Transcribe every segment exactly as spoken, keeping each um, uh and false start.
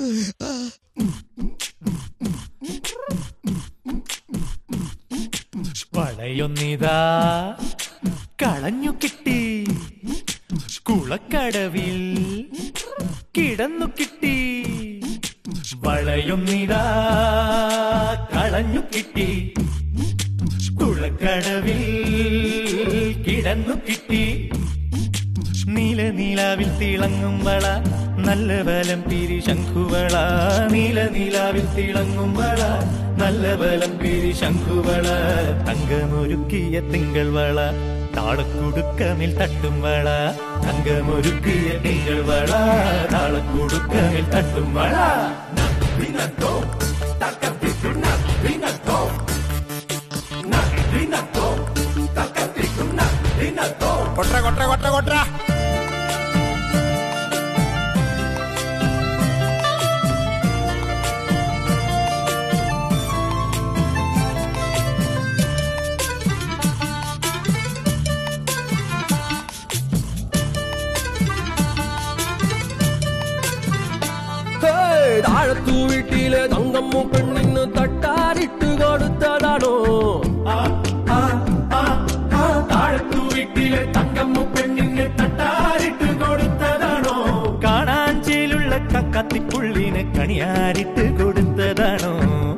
വളയൊന്നിതാ കളഞ്ഞു കിട്ടി, കുളക്കടവിൽ കിടന്നു കിട്ടി. വളയൊന്നിതാ കളഞ്ഞു കിട്ടി, കുളക്കടവിൽ കിടന്നു കിട്ടി. നീല നീലാവിൽ തിളങ്ങും വള, നല്ല ബലം പിരി ശംഖുവള. നീല നീലാവിൽ തിളങ്ങും വള, നല്ല ബലം പിരി ശംഖുവള. തങ്കമൊരുക്കിയ തിങ്കൾ വള, താളക്കുടുക്കമിൽ തട്ടും വള. തങ്കമൊരുക്കിയ തിങ്കൾ വള, താളക്കുടുക്കമിൽ തട്ടും വള. കൊട്ര കൊട്ര കൊട്ര കൊട്ര. താഴത്തു വീട്ടിലെ തങ്കമ്മ പെണ്ണിന് തട്ടാരിട്ട് കൊടുത്തതാണോ? താഴത്തു വീട്ടിലെ തങ്കമ്മ പെണ്ണിന് തട്ടാരിട്ട് കൊടുത്തതാണോ? കാണാഞ്ചേലുള്ള കക്കത്തിപ്പുള്ളിനെ കണിയാരിട്ട് കൊടുത്തതാണോ?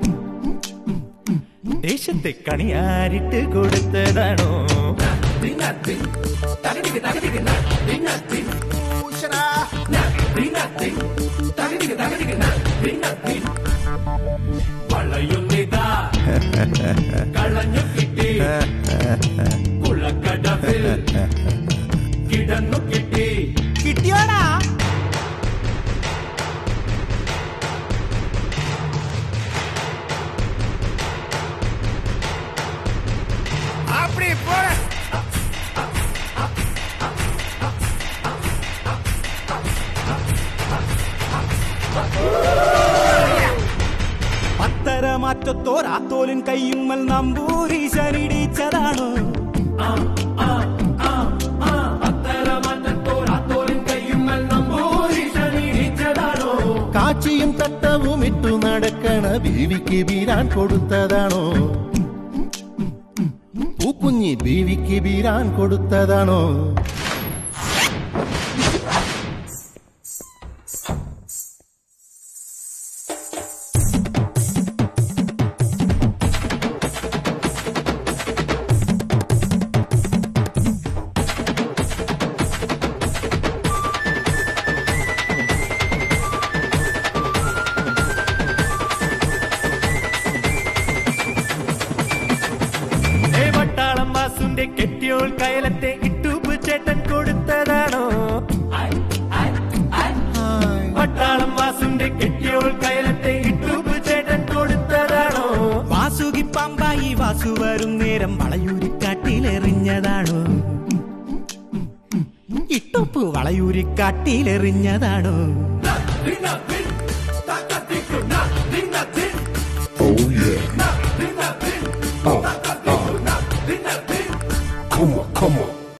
ദേശത്തെ കണിയാരിട്ട് കൊടുത്തതാണോ? വളയൊന്നിതാ കളഞ്ഞു കിട്ടി, കുളക്കടവിൽ കിടന്നു കിട്ടി. കിട്ടിയോടാ? അപ്പടി പോട. പത്തരമാറ്റത്തോരാത്തോലിൻ കയ്യുമ്മൽ നമ്പൂരീശനിടിച്ചതാണോ? കാച്ചിയും തട്ടവും ഇട്ടു നടക്കണ ബീവിക്ക് ബീരാൻ കൊടുത്തതാണോ? പൂക്കുഞ്ഞി ബീവിക്ക് ബീരാൻ കൊടുത്തതാണോ? കെട്ടിയോൾ കയലത്തെ ഇട്ടൂപ്പ് ചേട്ടൻ കൊടുത്തതാണോ? പട്ടാളം വാസുന്റെ കെട്ടിയോൾ കയലത്തെ ഇട്ടൂപ്പ് ചേട്ടൻ കൊടുത്തതാണോ? വാസുകി പാമ്പായി വാസു വരും നേരം വളയൂരിക്കാട്ടിലെറിഞ്ഞതാണോ? ഇട്ടുപ്പ് വളയൂരിക്കാട്ടിലെറിഞ്ഞതാണോ? Oh yeah. Oh, oh. Come on, come on.